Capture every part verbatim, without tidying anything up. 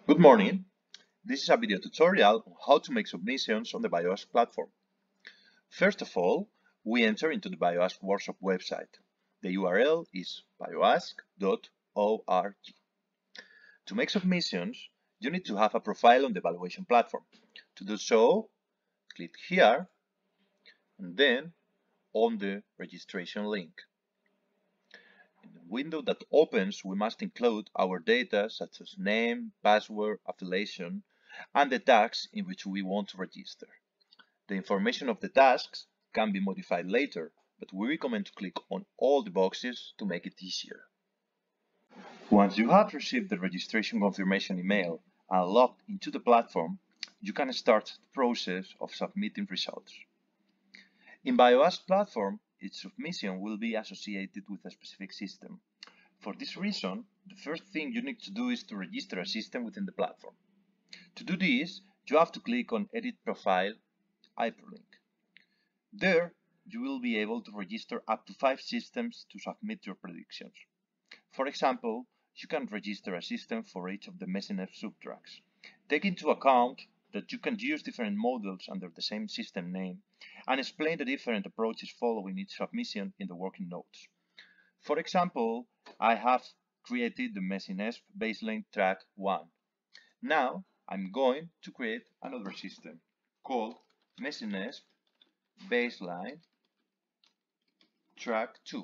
Good morning. This is a video tutorial on how to make submissions on the BioASQ platform. First of all, we enter into the BioASQ workshop website. The U R L is bioask dot org. To make submissions, you need to have a profile on the evaluation platform. To do so, click here and then on the registration link. In the window that opens, we must include our data such as name, password, affiliation, and the tasks in which we want to register. The information of the tasks can be modified later, but we recommend to click on all the boxes to make it easier. Once you have received the registration confirmation email and logged into the platform, you can start the process of submitting results. In BioASQ platform, each submission will be associated with a specific system. For this reason, the first thing you need to do is to register a system within the platform. To do this, you have to click on Edit Profile Hyperlink. There, you will be able to register up to five systems to submit your predictions. For example, you can register a system for each of the messiness subtracks. Take into account that you can use different models under the same system name and explain the different approaches following each submission in the working notes. For example, I have created the messiness baseline track one. Now, I'm going to create another system called messiness baseline track two.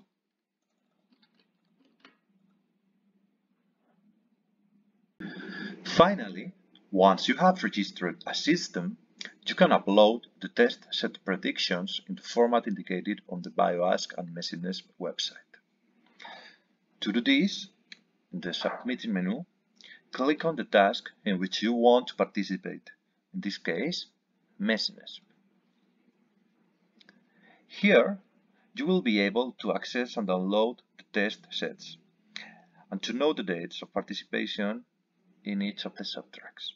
Finally, once you have registered a system, you can upload the test set predictions in the format indicated on the BioASQ and Messiness website. To do this, in the Submitting menu, click on the task in which you want to participate, in this case, Messiness. Here, you will be able to access and download the test sets, and to know the dates of participation in each of the subtracks.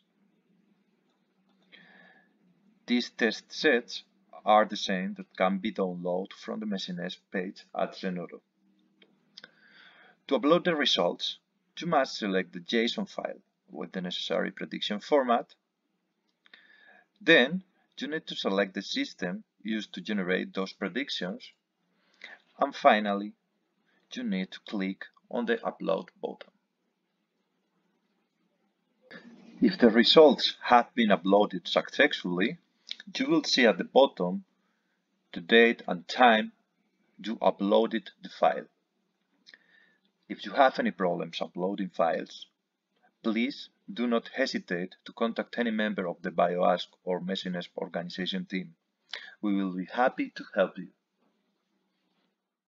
These test sets are the same that can be downloaded from the Messiness page at Zenodo. To upload the results, you must select the JSON file with the necessary prediction format. Then, you need to select the system used to generate those predictions. And finally, you need to click on the Upload button. If the results have been uploaded successfully, you will see at the bottom the date and time you uploaded the file. If you have any problems uploading files, please do not hesitate to contact any member of the BioASQ or Messiness organization team. We will be happy to help you.